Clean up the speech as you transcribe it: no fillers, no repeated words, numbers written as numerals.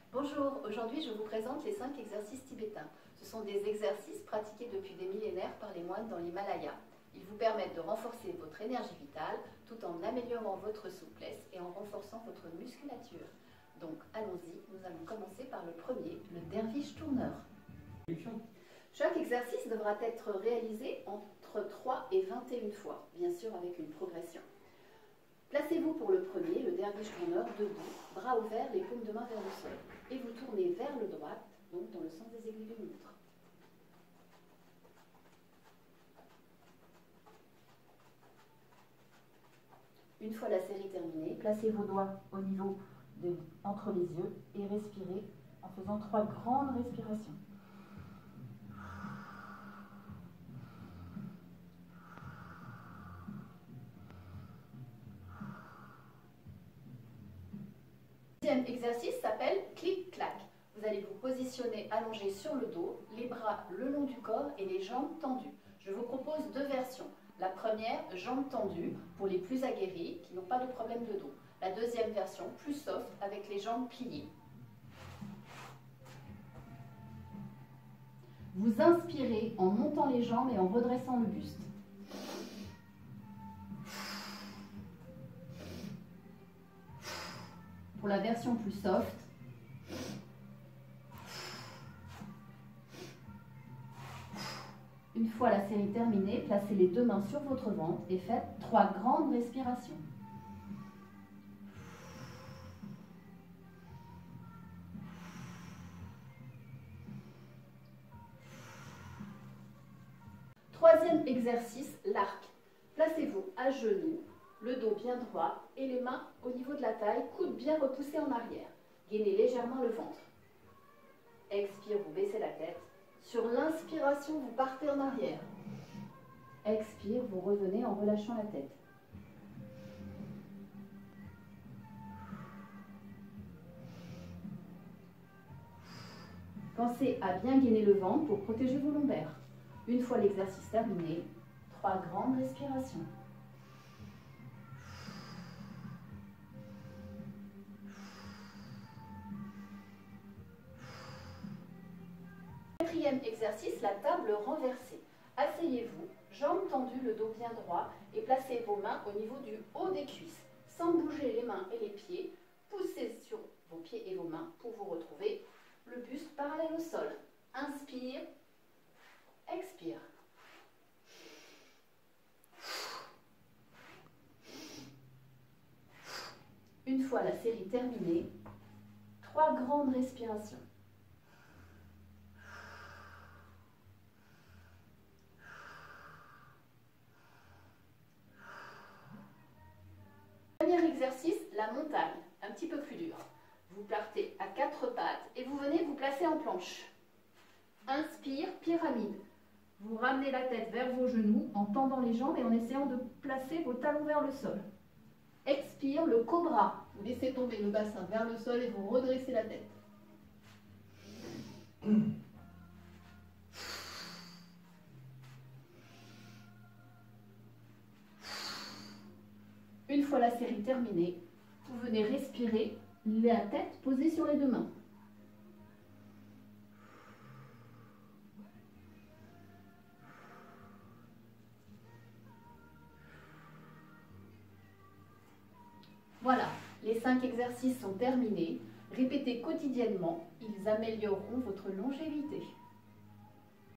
Bonjour, aujourd'hui je vous présente les 5 exercices tibétains. Ce sont des exercices pratiqués depuis des millénaires par les moines dans l'Himalaya. Ils vous permettent de renforcer votre énergie vitale tout en améliorant votre souplesse et en renforçant votre musculature. Donc allons-y, nous allons commencer par le premier, le derviche tourneur. Chaque exercice devra être réalisé entre 3 et 21 fois, bien sûr avec une progression. Placez-vous pour le premier, le derviche tourneur, debout, bras ouverts, les paumes de main vers le sol. Et vous tournez vers le droit, donc dans le sens des aiguilles d'une montre. Une fois la série terminée, placez vos doigts au niveau entre les yeux et respirez en faisant 3 grandes respirations. Le deuxième exercice s'appelle clic-clac. Vous allez vous positionner allongé sur le dos, les bras le long du corps et les jambes tendues. Je vous propose 2 versions. La première, jambes tendues, pour les plus aguerris qui n'ont pas de problème de dos. La deuxième version, plus soft, avec les jambes pliées. Vous inspirez en montant les jambes et en redressant le buste. Pour la version plus soft, une fois la série terminée, placez les 2 mains sur votre ventre et faites 3 grandes respirations. Troisième exercice, l'arc. Placez-vous à genoux, le dos bien droit et les mains au niveau de la taille, coudes bien repoussés en arrière. Gainez légèrement le ventre. Expire, vous baissez la tête. Sur l'inspiration, vous partez en arrière. Expire, vous revenez en relâchant la tête. Pensez à bien gainer le ventre pour protéger vos lombaires. Une fois l'exercice terminé, 3 grandes respirations. Quatrième exercice, la table renversée. Asseyez-vous, jambes tendues, le dos bien droit et placez vos mains au niveau du haut des cuisses. Sans bouger les mains et les pieds, poussez sur vos pieds et vos mains pour vous retrouver le buste parallèle au sol. Inspire, expire. Une fois la série terminée, 3 grandes respirations. Dernier exercice, la montagne, un petit peu plus dur. Vous partez à 4 pattes et vous venez vous placer en planche. Inspire, pyramide. Vous ramenez la tête vers vos genoux en tendant les jambes et en essayant de placer vos talons vers le sol. Expire, le cobra. Vous laissez tomber le bassin vers le sol et vous redressez la tête. Une fois la série terminée, vous venez respirer, la tête posée sur les 2 mains. Voilà, les 5 exercices sont terminés. Répétez quotidiennement, ils amélioreront votre longévité.